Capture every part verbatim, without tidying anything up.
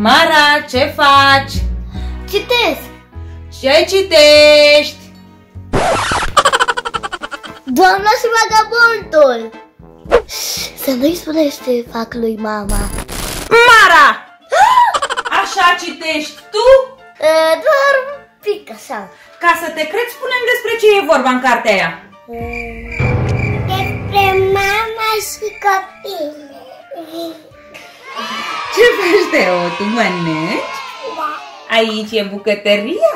Mara, ce faci? Citesc. Ce citești? Doamna și vagabondul. Să nu-i spuneți ce fac lui mama. Mara! Așa citești tu? E, doar un pic așa. Ca să te cred, spune-mi despre ce e vorba în cartea aia. Despre mama și copii. Ce faci, Teo? Tu mănânci? Da. Aici e bucătăria?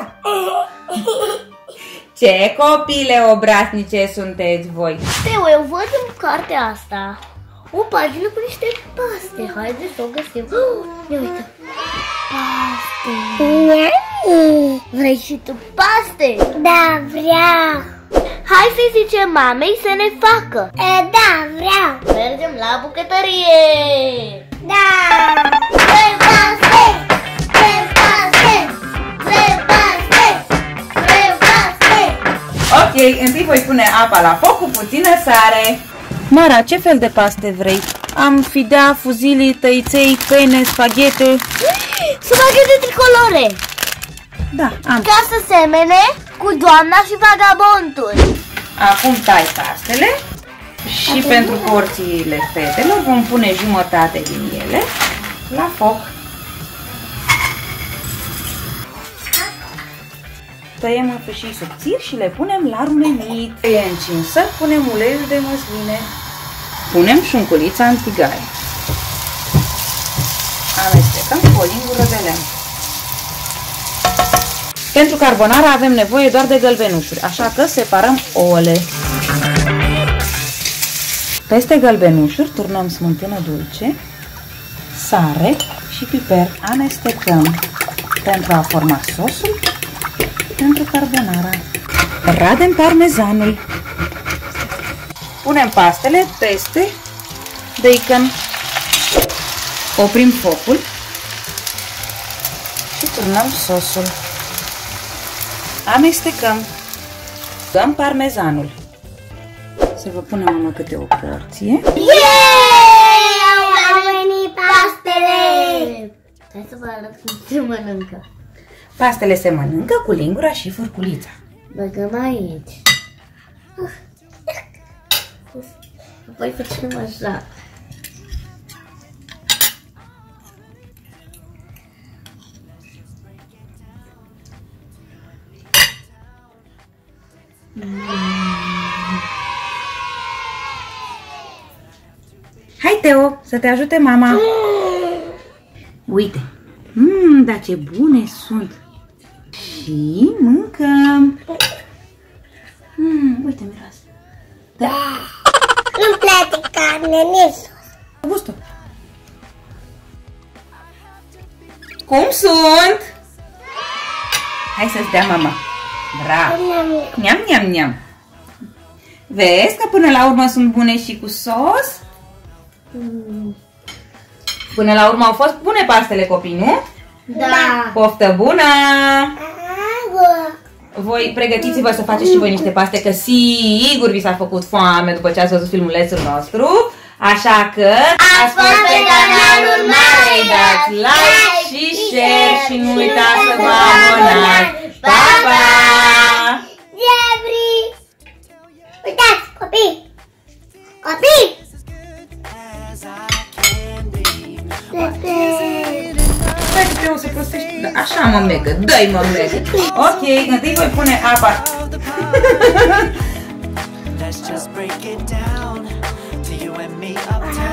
Ce copile obraznice sunteți voi? Teo, eu văd în cartea asta o pagină cu niște paste. Haideți să o găsim. Oh, ia uite. Paste. Vrei și tu paste? Da, vreau. Hai să-i zicem mamei să ne facă. E, da, vreau. Mergem la bucătărie. Da. Vrem paste. Vrem paste. Vrem paste. Vrem paste. Ok, întâi voi pune apa la foc cu puțină sare. Mara, ce fel de paste vrei? Am fidea, fuzili, tăiței, pene, spaghete. Spaghete tricolore. Da, am. Ca să semene cu Doamna și Vagabondul. Acum tai pastele și Acum pentru porțiile fetelor vom pune jumătate din ele la foc. Tăiem înfășii subțiri și le punem la rumenit. E încinsă, punem uleiul de măsline. Punem șunculița în tigaie. Amestecăm cu o lingură de lemn. Pentru carbonara avem nevoie doar de gălbenușuri, așa că separăm ouăle. Peste gălbenușuri turnăm smântână dulce, sare și piper. Amestecăm pentru a forma sosul pentru carbonara. Radem parmezanul. Punem pastele peste bacon. Oprim focul și turnăm sosul. Amestecăm. Dăm parmezanul. Să vă punem mama câte o porție. Yeee! Au venit pastele! Hai să vă arăt cum se mănâncă. Pastele se mănâncă cu lingura și furculița. Băgăm aici. Apoi facem așa. Hai, Teo, să te ajute mama. Uite. Mmm, dar ce bune sunt. Și mâncăm. Mmm, uite miroase. Da. Nu-mi place carne, nici sos. Gustul. Cum sunt? Hai să-ți dea mama. Bravo. Niam, niam, niam. Vezi că până la urmă sunt bune și cu sos? Mm. Până la urmă au fost bune pastele, copii, nu? Da. Poftă bună! Voi pregătiți-vă să faceți și voi niște paste, că sigur vi s-a făcut foame după ce ați văzut filmulețul nostru. Așa că ați fost pe canalul mare, dați like și share și nu uitați să vă abonați. Pa, pa! Zebri! Uitați, copii! Copii! Stai, se prostește. Așa, mă megă, dă-i, mă megă. Ok, întâi voi pune apa. Let's just break it down to you and me uptown.